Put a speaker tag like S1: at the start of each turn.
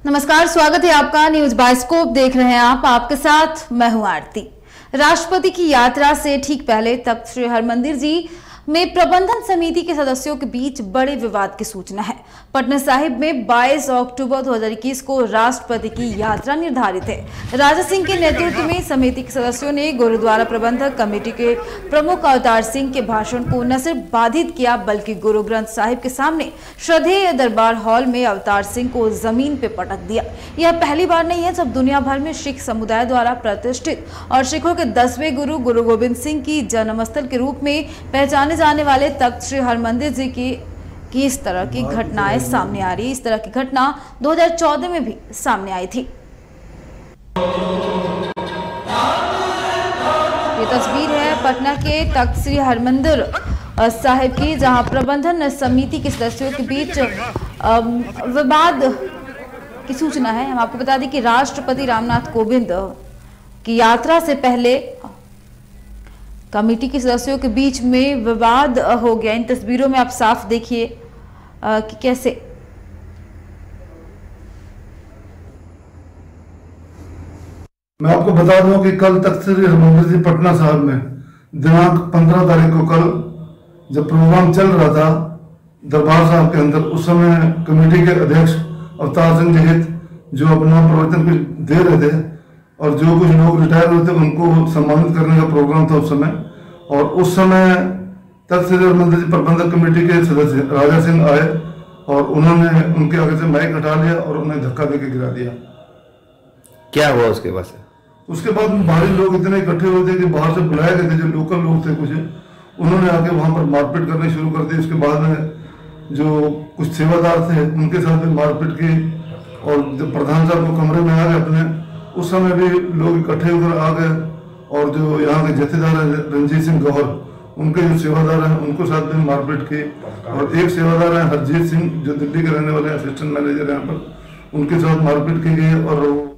S1: नमस्कार, स्वागत है आपका। न्यूज बायोस्कोप देख रहे हैं आप। आपके साथ मैं हूं आरती। राष्ट्रपति की यात्रा से ठीक पहले तख्त श्री हरमंदिर जी में प्रबंधन समिति के सदस्यों के बीच बड़े विवाद की सूचना है। पटना साहिब में 22 अक्टूबर 2021 को राष्ट्रपति की यात्रा निर्धारित है। राजा सिंह के नेतृत्व में समिति के सदस्यों ने गुरुद्वारा प्रबंधक कमेटी के प्रमुख अवतार सिंह के भाषण को न सिर्फ बाधित किया, बल्कि गुरु ग्रंथ साहिब के सामने श्रद्धेय दरबार हॉल में अवतार सिंह को जमीन पे पटक दिया। यह पहली बार नहीं है जब दुनिया भर में सिख समुदाय द्वारा प्रतिष्ठित और सिखों के 10वें गुरु गुरु गोबिंद सिंह की जन्मस्थल के रूप में पहचाने जाने वाले तख्त श्री हरमंदिर जी की इस तरह की घटनाएं सामने आ रही है। इस तरह की घटना 2014 में भी सामने आई थी। ये तस्वीर है पटना के तख्त श्री हरमंदिर साहिब की, जहां प्रबंधन समिति के सदस्यों के बीच विवाद की सूचना है। हम आपको बता दें कि राष्ट्रपति रामनाथ कोविंद की यात्रा से पहले कमेटी के सदस्यों के बीच में विवाद हो गया। इन तस्वीरों में आप साफ देखिए कि कैसे
S2: मैं आपको बता दूं कि कल तख्त श्री हरमंदिर जी पटना साहिब में दिनांक 15 तारीख को कल जब प्रोग्राम चल रहा था दरबार साहब के अंदर, उस समय कमेटी के अध्यक्ष अवतार सिंह जी जो अपना प्रवचन कुछ दे रहे थे और जो कुछ लोग रिटायर हुए थे उनको सम्मानित करने का प्रोग्राम था उस समय। और उस समय तख्त श्री हरमंदिर जी प्रबंधक कमेटी के सदस्य राजा सिंह आए और उन्होंने उनके आगे से माइक हटा लिया और उन्हें धक्का देके गिरा दिया।
S3: क्या हुआ उसके बाद?
S2: उसके बाद बाहरी लोग इतने इकट्ठे हुए थे कि बाहर से बुलाए गए थे, जो लोकल लोग थे कुछ, उन्होंने आके वहां पर मारपीट करनी शुरू कर दी। उसके बाद में जो कुछ सेवादार थे उनके साथ भी मारपीट की और जब प्रधान साहब को कमरे में आ गए अपने, उस समय भी लोग इकट्ठे होकर आ गए और जो यहाँ के जथेदार है रंजीत सिंह गौहर, उनके जो सेवादार हैं उनको साथ में मारपीट की। और एक सेवादार है हरजीत सिंह जो दिल्ली के रहने वाले असिस्टेंट मैनेजर यहाँ पर, उनके साथ मारपीट की गई और